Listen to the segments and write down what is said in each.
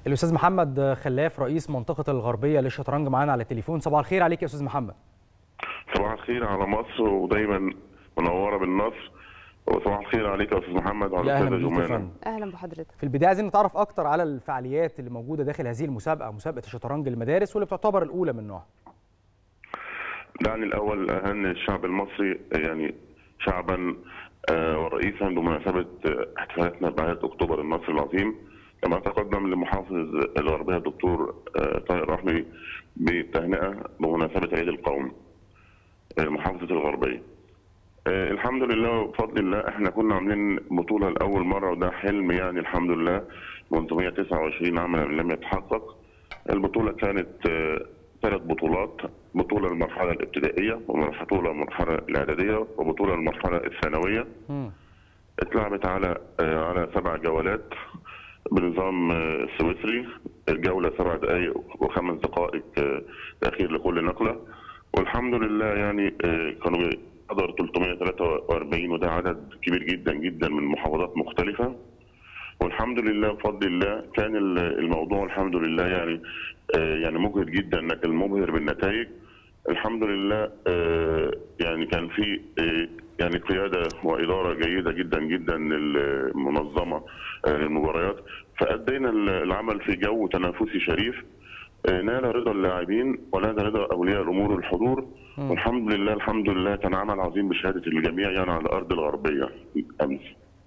الأستاذ محمد خلاف رئيس منطقة الغربية للشطرنج معانا على التليفون. صباح الخير عليك يا أستاذ محمد. صباح الخير على مصر ودايما منورة بالنصر، وصباح الخير عليك يا أستاذ محمد وعلى الأستاذة جمانة. أهلا بحضرتك. في البداية عايزين نتعرف أكتر على الفعاليات اللي موجودة داخل هذه المسابقة، مسابقة الشطرنج المدارس واللي بتعتبر الأولى من نوعها. دعني الأول أهنئ الشعب المصري يعني شعبا ورئيسا بمناسبة احتفالاتنا بعيد أكتوبر النصر العظيم، كما تقدم لمحافظ الغربية الدكتور طاهر رحمي بالتهنئة بمناسبة عيد القوم محافظة الغربية. الحمد لله وبفضل الله احنا كنا عاملين بطولة لأول مرة، وده حلم يعني الحمد لله منذ 129 عاما لم يتحقق. البطولة كانت 3 بطولات، بطولة المرحلة الابتدائية وبطولة المرحلة الإعدادية وبطولة المرحلة الثانوية. اتلعبت على 7 جولات بنظام سويسري، الجولة 7 دقائق و5 دقائق تأخير لكل نقلة، والحمد لله يعني كانوا حضر 343 وده عدد كبير جدا جدا من محافظات مختلفة، والحمد لله بفضل الله كان الموضوع الحمد لله يعني مجهد جدا لكن مبهر بالنتائج. الحمد لله يعني كان في يعني قيادة وإدارة جيدة جدا جدا للمنظمة للمباريات، فأدينا العمل في جو تنافسي شريف نال رضا اللاعبين ونال رضا أولياء الأمور والحضور، والحمد لله الحمد لله كان عمل عظيم بشهادة الجميع يعني على أرض الغربية أمس.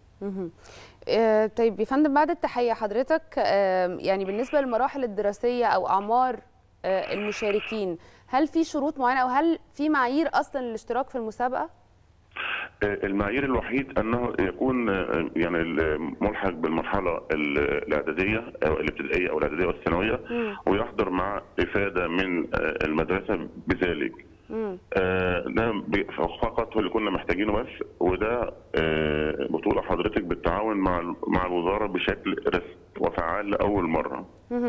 طيب يا فندم، بعد التحية حضرتك يعني بالنسبة للمراحل الدراسية أو أعمار المشاركين، هل في شروط معينة أو هل في معايير أصلا للاشتراك في المسابقة؟ المعايير الوحيد أنه يكون يعني الملحق بالمرحلة الإعدادية أو الابتدائية أو الإعدادية والثانوية ويحضر مع إفادة من المدرسة بذلك. ده فقط هو اللي كنا محتاجينه بس، وده بطولة حضرتك بالتعاون مع الوزارة بشكل رسمي وفعال لأول مرة.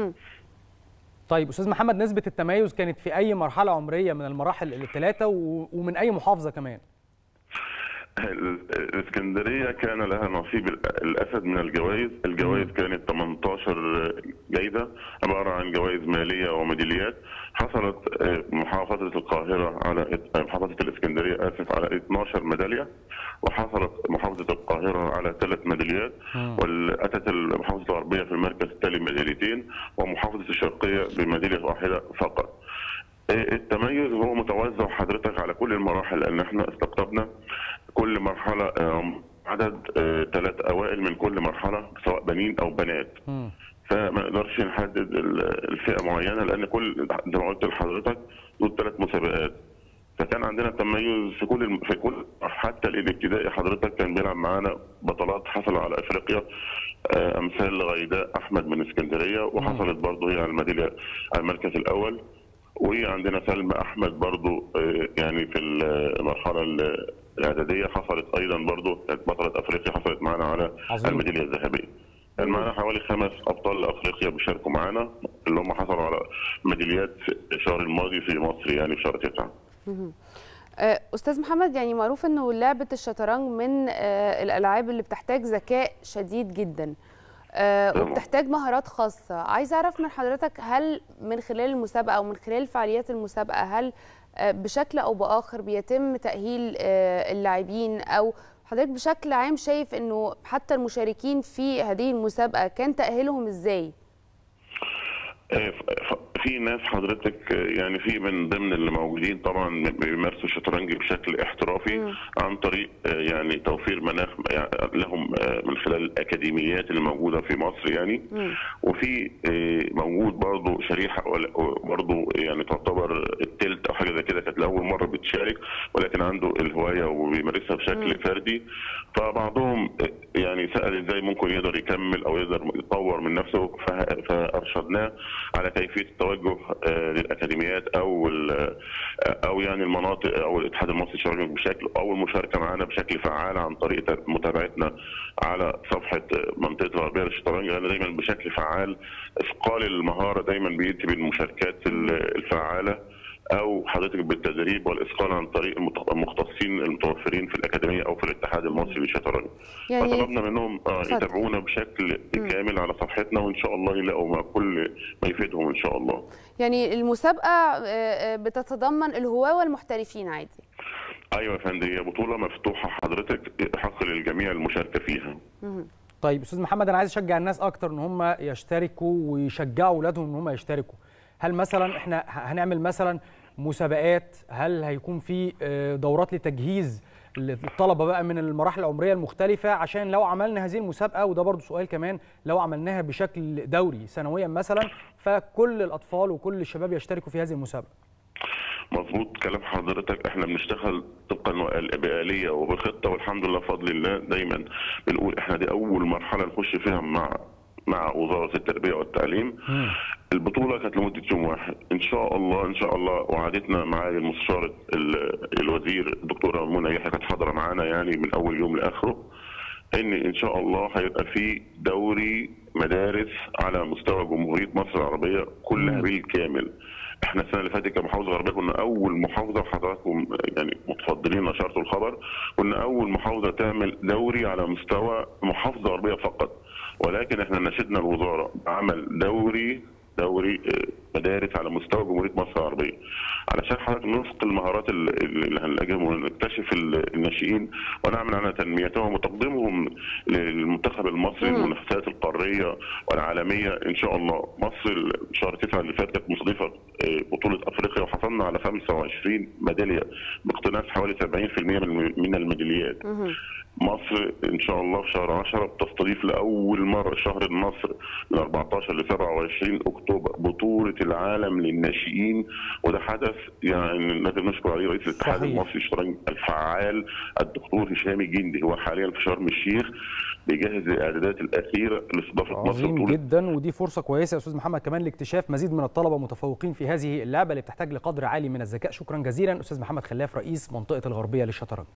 طيب أستاذ محمد، نسبة التميز كانت في أي مرحلة عمرية من المراحل ال3 ومن أي محافظة كمان؟ الاسكندريه كان لها نصيب الاسد من الجوائز، الجوائز كانت 18 جائزه عباره عن جوائز ماليه وميداليات. حصلت محافظه القاهره على محافظه الاسكندريه على 12 ميداليه، وحصلت محافظه القاهره على 3 ميداليات، واتت محافظه الغربيه في المركز التالي ميداليتين، ومحافظه الشرقيه بميداليه واحده فقط. التميز هو متوزع حضرتك على كل المراحل، لان احنا استقطبنا كل مرحله عدد 3 أوائل من كل مرحله سواء بنين او بنات، فما نقدرش نحدد الفئه معينه لان كل زي ما قلت لحضرتك دول 3 مسابقات، فكان عندنا تميز في كل حتى الابتدائي حضرتك كان بيلعب معانا بطلات حصلوا على افريقيا امثال غيداء احمد من اسكندريه، وحصلت برضه هي على الميداليه على المركز الاول، وعندنا سلمى احمد برضه يعني في المرحله الاعداديه حصلت ايضا برضه كانت بطله افريقيا حصلت معانا على الميداليه الذهبيه. كان معانا حوالي 5 ابطال افريقيا بيشاركوا معانا اللي هم حصلوا على ميداليات الشهر الماضي في مصر يعني في شهر 9. أستاذ محمد، يعني معروف أنه لعبة الشطرنج من الألعاب اللي بتحتاج ذكاء شديد جدا وبتحتاج مهارات خاصة. عايز أعرف من حضرتك، هل من خلال المسابقة أو من خلال فعاليات المسابقة هل بشكل أو بآخر بيتم تأهيل اللاعبين، أو حضرتك بشكل عام شايف أنه حتى المشاركين في هذه المسابقة كان تأهيلهم إزاي؟ في ناس حضرتك يعني في من ضمن اللي موجودين طبعا بيمارسوا الشطرنج بشكل احترافي عن طريق يعني توفير مناخ لهم من خلال الاكاديميات اللي موجوده في مصر يعني، وفي موجود برضه شريحه برضه يعني تعتبر التلت او حاجه زي كده كانت لاول مره بتشارك ولكن عنده الهوايه وبيمارسها بشكل فردي، فبعضهم يعني سال ازاي ممكن يقدر يكمل او يقدر يطور من نفسه، فارشدناه على كيفيه التوجه للاكاديميات او يعني المناطق او الاتحاد المصري للشطرنج بشكل او المشاركه معنا بشكل فعال عن طريق متابعتنا على صفحه منطقه الغربيه للشطرنج، لان دايما بشكل فعال اثقال المهاره دايما بياتي بالمشاركات الفعاله او حضرتك بالتدريب والاثقال عن طريق المختصين المتوفرين في الاكاديميه او في الاتحاد المصري للشطرنج. يعني فطلبنا منهم يتابعونا بشكل كامل على صفحتنا، وان شاء الله يلاقوا كل ما يفيدهم ان شاء الله. يعني المسابقه بتتضمن الهواه والمحترفين عادي؟ ايوه يا فندم، هي بطوله مفتوحه حضرتك، حق للجميع المشاركه فيها. طيب استاذ محمد، انا عايز اشجع الناس اكتر ان هم يشتركوا ويشجعوا اولادهم ان هم يشتركوا. هل مثلا احنا هنعمل مثلا مسابقات؟ هل هيكون في دورات لتجهيز الطلبه بقى من المراحل العمريه المختلفه، عشان لو عملنا هذه المسابقه، وده برضو سؤال كمان، لو عملناها بشكل دوري سنويا مثلا، فكل الاطفال وكل الشباب يشتركوا في هذه المسابقه؟ مظبوط كلام حضرتك، احنا بنشتغل طبقا بآلية وبخطه، والحمد لله بفضل الله. دايما بنقول احنا دي اول مرحله نخش فيها مع وزاره التربيه والتعليم. البطوله كانت لمده يوم واحد، ان شاء الله ان شاء الله. وعدتنا معالي المستشار الوزير الدكتوره منى يحيى، كانت حاضره معانا يعني من اول يوم لاخره، ان شاء الله هيبقى في دوري مدارس على مستوى جمهوريه مصر العربيه كلها بالكامل. احنا السنه اللي فاتت كمحافظه غربيه كنا اول محافظه، وحضراتكم يعني متفضلين نشرتوا الخبر، كنا اول محافظه تعمل دوري على مستوى محافظه غربيه فقط. ولكن احنا ناشدنا الوزاره بعمل دوري مدارس على مستوى جمهوريه مصر العربيه، علشان حضرتك نثقل المهارات اللي هنلاقيهم، ونكتشف الناشئين ونعمل على تنميتهم وتقديمهم للمنتخب المصري المنافسات القاريه والعالميه ان شاء الله. مصر شهر 9 اللي فات كانت مستضيفه بطوله افريقيا، وحصلنا على 25 ميداليه باقتناص حوالي 70% من الميداليات. مصر ان شاء الله في شهر 10 بتستضيف لاول مره شهر النصر من 14 ل 27 اكتوبر بطوله العالم للناشئين، وده حدث يعني لازم نشكر عليه رئيس الاتحاد المصري للشطرنج الفعال الدكتور هشام الجندي. هو حاليا في شرم الشيخ بيجهز الاعدادات الاخيره لاستضافه مصر. عظيم جدا، ودي فرصه كويسه يا استاذ محمد كمان لاكتشاف مزيد من الطلبه متفوقين في هذه اللعبه اللي بتحتاج لقدر عالي من الذكاء. شكرا جزيلا استاذ محمد خلاف، رئيس منطقه الغربيه للشطرنج.